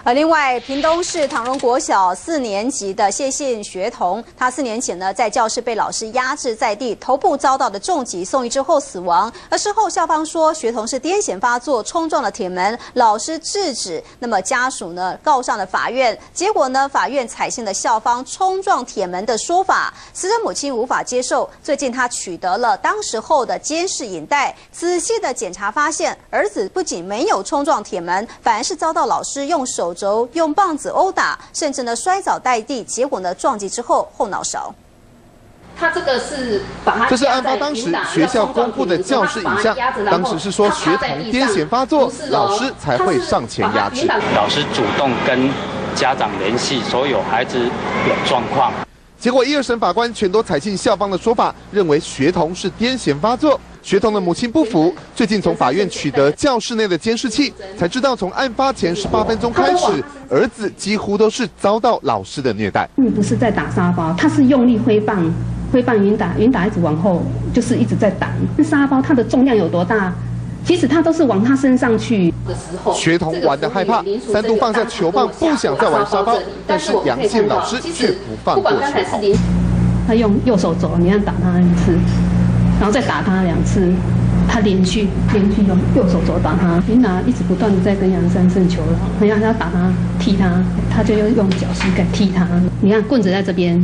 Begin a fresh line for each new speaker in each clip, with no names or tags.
另外，屏东市唐荣国小4年级的谢姓学童，他4年前呢在教室被老师压制在地，头部遭到的重击，送医之后死亡。而事后校方说，学童是癫痫发作，冲撞了铁门，老师制止。那么家属呢告上了法院，结果呢法院采信了校方冲撞铁门的说法，死者母亲无法接受。最近他取得了当时候的监视影带，仔细的检查发现，儿子不仅没有冲撞铁门，反而是遭到老师用手肘、用棒子殴打，甚至呢摔倒在地，结果呢撞击之后后脑勺。
他这个是把他，
这是案发当时学校公布的教室影像，当时是说学童癫痫发作，老师才会上前压制。
老师主动跟家长联系，说有孩子有状况。
结果1、2审法官全都采信校方的说法，认为学童是癫痫发作。学童的母亲不服，最近从法院取得教室内的监视器，才知道从案发前18分钟开始，儿子几乎都是遭到老师的虐待。
不是在打沙包，他是用力挥棒云打一直往后，就是一直在打。沙包它的重量有多大？其实他都是往他身上去。
学童玩得害怕，3度放下球棒，不想再玩沙包，但是杨姓老师却不放过学童。
他用右手肘，你看打他1次，然后再打他2次，他连续用右手肘打他。琳达一直不断的在跟杨三胜求饶，你看他打他踢他，他就用脚膝盖踢他。你看棍子在这边，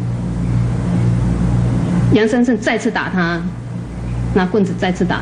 杨三胜再次打他，拿棍子再次打他。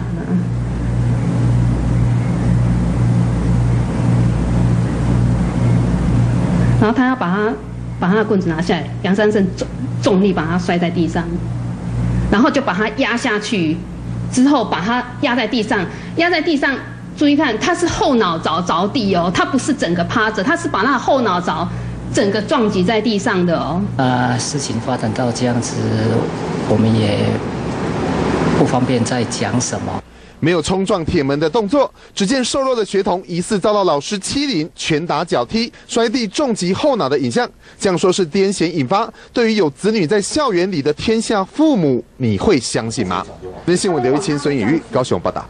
然后他要把他的棍子拿下来，杨三胜重力把他摔在地上，然后就把他压下去，之后把他压在地上，注意看，他是后脑勺着地哦，他不是整个趴着，他是把他的后脑勺整个撞击在地上的哦。
事情发展到这样子，我们也不方便再讲什么。
没有冲撞铁门的动作，只见瘦弱的学童疑似遭到老师欺凌、拳打脚踢、摔地重击后脑的影像。这样说是癫痫引发，对于有子女在校园里的天下父母，你会相信吗？新闻刘一清、孙颖玉高雄报道。